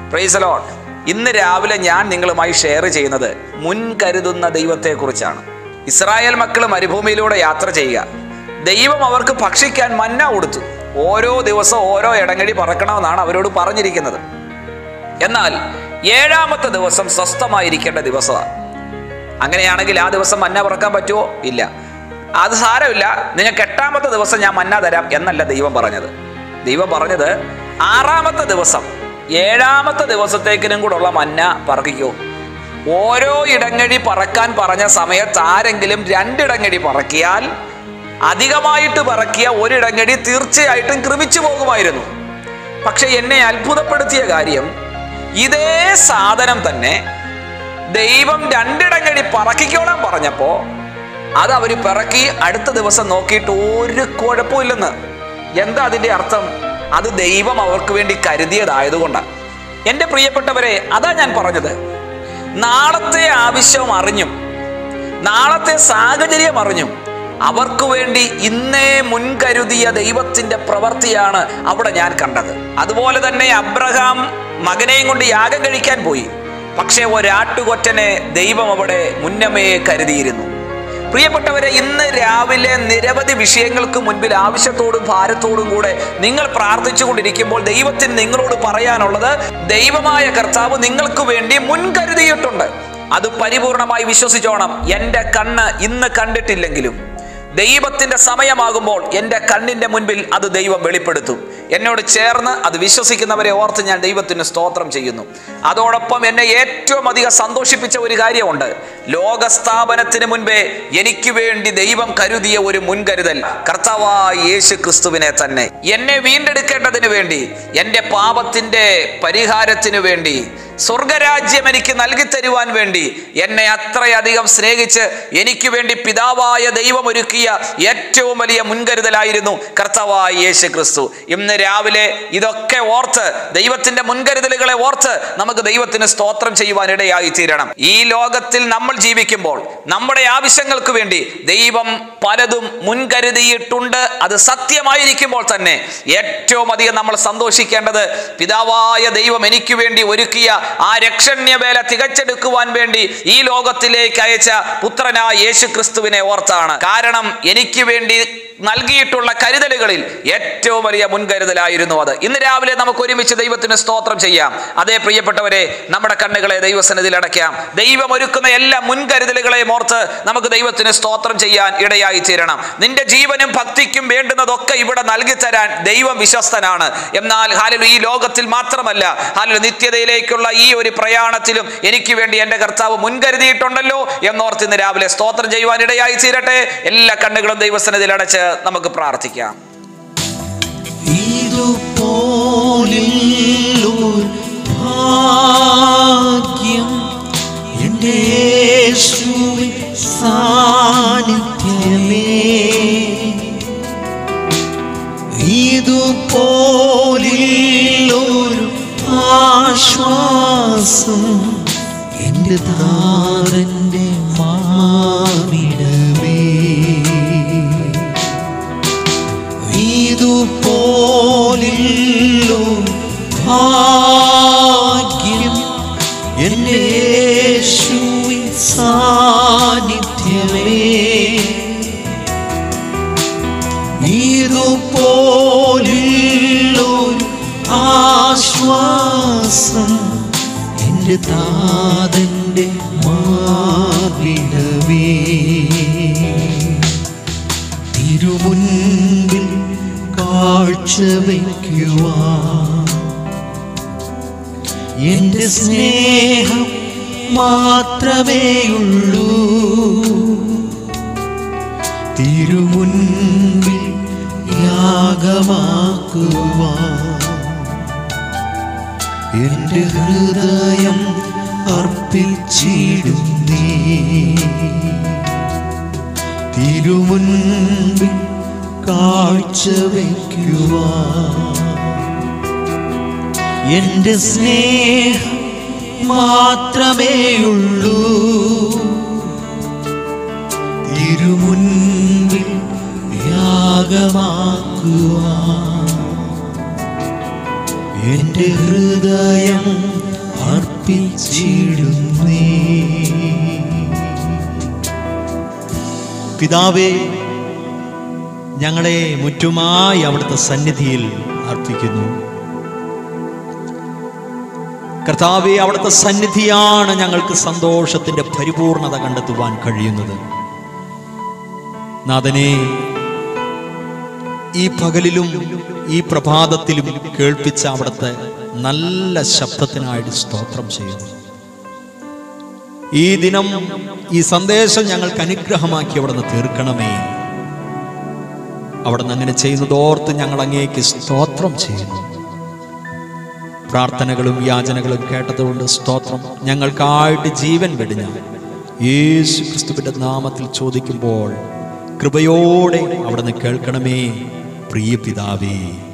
Praise the Lord. ഇന്ന് രാവിലെ ഞാൻ നിങ്ങളുമായി ഷെയർ ചെയ്യുന്നത് മുൻകരുതുന്ന ദൈവത്തെക്കുറിച്ചാണ്. ഇസ്രായേൽ മക്കൾ മരുഭൂമിയിലൂടെ യാത്ര ചെയ്യുക. ദൈവം അവർക്ക് ഭക്ഷിക്കാൻ മന്ന കൊടുത്തു. ഓരോ ദിവസവും ഓരോ ഇടങ്ങഴി പറക്കണമെന്നാണ് അവരോട് പറഞ്ഞിരിക്കുന്നത്. എന്നാൽ 7ാമത്തെ ദിവസം സ്വസ്ഥമായിരിക്കേണ്ട ദിവസമാണ്. അങ്ങനെയാണെങ്കിൽ ആ ദിവസം മന്ന പറക്കാൻ പറ്റുമോ? ഇല്ല. അത് സാരമില്ല, നിങ്ങൾക്ക് 8ാമത്തെ ദിവസം ഞാൻ മന്ന തരാം എന്നല്ല ദൈവം പറഞ്ഞത്. ദൈവം പറഞ്ഞത് 6ാമത്തെ ദിവസം 7ാമത്തെ ദിവസത്തേക്കിനും കൂടെ ഉള്ള മന്ന പറക്കിക്കോ. ഓരോ ഇടങ്ങഴി പറക്കാൻ പറഞ്ഞ സമയത്ത് ആരെങ്കിലും 2 ഇടങ്ങഴി പറക്കിയാൽ അധികമായിട്ട് പറക്കിയ ഒരിടങ്ങഴി തീർച്ചയായിട്ടും കൃമിച്ചു പോകുമായിരുന്നു. പക്ഷെ എന്നെ അത്ഭുതപ്പെടുത്തിയ കാര്യം, ഇതേ സാധനം തന്നെ ദൈവം 2 ഇടങ്ങഴി പറക്കിക്കോളാൻ പറഞ്ഞപ്പോ അത് അവര് പിറക്കി അടുത്ത ദിവസം നോക്കിയിട്ട് ഒരു കുഴപ്പമില്ലെന്ന്. എന്താ അതിന്റെ അർത്ഥം? അത് ദൈവം അവർക്ക് വേണ്ടി കരുതിയതായതുകൊണ്ടാണ്. എൻ്റെ പ്രിയപ്പെട്ടവരെ, അതാ ഞാൻ പറഞ്ഞത്. നാളത്തെ ആവശ്യം അറിഞ്ഞും നാളത്തെ സാഹചര്യം അറിഞ്ഞും അവർക്ക് വേണ്ടി ഇന്നേ മുൻകരുതിയ ദൈവത്തിന്റെ പ്രവൃത്തിയാണ് അവിടെ ഞാൻ കണ്ടത്. അതുപോലെ തന്നെ അബ്രഹാം മകനെയും കൊണ്ട് യാഗം കഴിക്കാൻ പോയി. പക്ഷെ ഒരാട്ടുകൊറ്റനെ ദൈവം അവിടെ മുന്നമേ കരുതിയിരുന്നു. പ്രിയപ്പെട്ടവരെ, ഇന്ന് രാവിലെ നിരവധി വിഷയങ്ങൾക്ക് മുൻപിൽ ആവശ്യത്തോടും ഭാരത്തോടും കൂടെ നിങ്ങൾ പ്രാർത്ഥിച്ചു കൊണ്ടിരിക്കുമ്പോൾ ദൈവത്തിന് നിങ്ങളോട് പറയാനുള്ളത്, ദൈവമായ കർത്താവ് നിങ്ങൾക്ക് വേണ്ടി മുൻകരുതിയിട്ടുണ്ട്. അത് പരിപൂർണമായി വിശ്വസിച്ചോണം. എൻ്റെ കണ്ണ് ഇന്ന് കണ്ടിട്ടില്ലെങ്കിലും ദൈവത്തിന്റെ സമയമാകുമ്പോൾ എൻ്റെ കണ്ണിന്റെ മുൻപിൽ അത് ദൈവം വെളിപ്പെടുത്തും. എന്നോട് ചേർന്ന് അത് വിശ്വസിക്കുന്നവരെ ഓർത്ത് ഞാൻ ദൈവത്തിന് സ്തോത്രം ചെയ്യുന്നു. അതോടൊപ്പം എന്നെ ഏറ്റവും അധികം സന്തോഷിപ്പിച്ച ഒരു കാര്യമുണ്ട്. ലോകസ്ഥാപനത്തിന് മുൻപേ എനിക്ക് വേണ്ടി ദൈവം കരുതിയ ഒരു മുൻകരുതൽ, കർത്താവായ യേശു ക്രിസ്തുവിനെ തന്നെ എന്നെ വീണ്ടെടുക്കേണ്ടതിന് വേണ്ടി, എൻ്റെ പാപത്തിന്റെ പരിഹാരത്തിനു വേണ്ടി, സ്വർഗരാജ്യം എനിക്ക് നൽകി തരുവാൻ വേണ്ടി, എന്നെ അത്രയധികം സ്നേഹിച്ച് എനിക്ക് വേണ്ടി പിതാവായ ദൈവം ഒരുക്കിയ ഏറ്റവും വലിയ മുൻകരുതലായിരുന്നു കർത്താവായ യേശു ക്രിസ്തു. ഇന്ന് രാവിലെ ഇതൊക്കെ ഓർത്ത്, ദൈവത്തിന്റെ മുൻകരുതലുകളെ ഓർത്ത് നമുക്ക് ദൈവത്തിന് സ്തോത്രം ചെയ്യുവാൻ ഇടയായി തീരണം. ഈ ലോകത്തിൽ നമ്മൾ ജീവിക്കുമ്പോൾ നമ്മുടെ ആവശ്യങ്ങൾക്ക് വേണ്ടി ദൈവം പലതും മുൻകരുതിയിട്ടുണ്ട്. അത് സത്യമായിരിക്കുമ്പോൾ തന്നെ ഏറ്റവും അധികം നമ്മൾ സന്തോഷിക്കേണ്ടത്, പിതാവായ ദൈവം എനിക്ക് വേണ്ടി ഒരുക്കിയ ആ രക്ഷണ്യവേല തികച്ചെടുക്കുവാൻ വേണ്ടി ഈ ലോകത്തിലേക്ക് അയച്ച പുത്രനായ യേശു ക്രിസ്തുവിനെ ഓർത്താണ്. കാരണം എനിക്ക് വേണ്ടി നൽകിയിട്ടുള്ള കരുതലുകളിൽ ഏറ്റവും വലിയ മുൻകരുതലായിരുന്നു അത്. ഇന്ന് രാവിലെ നമുക്ക് ഒരുമിച്ച് ദൈവത്തിന് സ്തോത്രം ചെയ്യാം. അതേ പ്രിയപ്പെട്ടവരെ, നമ്മുടെ കണ്ണുകളെ ദൈവസന്നിധിയിൽ അടയ്ക്കാം. ദൈവം ഒരുക്കുന്ന എല്ലാ മുൻകരുതലുകളെയും ഓർത്ത് നമുക്ക് ദൈവത്തിന് സ്തോത്രം ചെയ്യാൻ ഇടയായി തീരണം. നിന്റെ ജീവനും ഭക്തിക്കും വേണ്ടുന്നതൊക്കെ ഇവിടെ നൽകി തരാൻ ദൈവം വിശ്വസ്തനാണ്. എന്നാൽ ഹല്ലേലൂയ, ഈ ലോകത്തിൽ മാത്രമല്ല, ഹല്ലേലൂയ, നിത്യതയിലേക്കുള്ള ഈ ഒരു പ്രയാണത്തിലും എനിക്ക് വേണ്ടി എൻ്റെ കർത്താവ് മുൻകരുതിയിട്ടുണ്ടല്ലോ എന്നോർത്ത് ഇന്ന് രാവിലെ സ്തോത്രം ചെയ്യുവാൻ ഇടയായി തീരട്ടെ. എല്ലാ കണ്ണുകളും ദൈവസന്നിധിയിൽ അടച്ച് നമുക്ക് പ്രാർത്ഥിക്കാം. ഭാഗ്യം എൻ്റെ യേശുവിൻ സാന്നിധ്യമേ, ഇതുപോലൊരു ആശ്വാസം എൻ്റെ താരൻ്റെ മാവിടമേ, ഇതുപോലൊരു ഭാഗ്യം എൻ്റെ യേശുവിൻ സാന്നിധ്യമേ, ഇതുപോലൊരു ആശ്വാസം എൻ്റെ താതൻ്റെ മാർവിടമേ, തിരുമുൻപിൽ കാഴ്ച വയ്ക്കുവാൻ എൻ്റെ സ്നേഹം മാത്രമേയുള്ളൂ, തിരുമുൻപിൽ യാഗമാക്കുവാൻ എൻ്റെ ഹൃദയം അർപ്പിച്ചിടുന്നേ, തിരുമുൻപിൽ കാഴ്ച വയ്ക്കുവാൻ എൻ്റെ സ്നേഹം മാത്രമേയുള്ളൂ, തിരുമുൻപിൽ യാഗമാക്കുവാൻ എൻ്റെ ഹൃദയം അർപ്പിച്ചിടുന്നേ. പിതാവേ, ഞങ്ങളെ മുറ്റുമായി അവിടുത്തെ സന്നിധിയിൽ അർപ്പിക്കുന്നു. കർത്താവേ, അവിടുത്തെ സന്നിധിയാണ് ഞങ്ങൾക്ക് സന്തോഷത്തിന്റെ പരിപൂർണത കണ്ടെത്തുവാൻ കഴിയുന്നത്. നാഥനെ, ഈ പകലിലും ഈ പ്രഭാതത്തിലും കേൾപ്പിച്ച അവിടുത്തെ നല്ല ശബ്ദത്തിനായിട്ട് സ്തോത്രം ചെയ്യുന്നു. ഈ ദിനം ഈ സന്ദേശം ഞങ്ങൾക്ക് അനുഗ്രഹമാക്കി അവിടുന്ന് തീർക്കണമേ. അവിടുന്ന് അങ്ങനെ ചെയ്യുന്നതോർത്ത് ഞങ്ങൾ അങ്ങേക്ക് സ്തോത്രം ചെയ്യുന്നു. പ്രാർത്ഥനകളും യാചനകളും കേട്ടതുകൊണ്ട് സ്തോത്രം. ഞങ്ങൾക്കായിട്ട് ജീവൻ വെടിഞ്ഞ യേശു ക്രിസ്തുവിന്റെ നാമത്തിൽ ചോദിക്കുമ്പോൾ കൃപയോടെ അവിടുന്ന് കേൾക്കണമേ പ്രിയ പിതാവേ.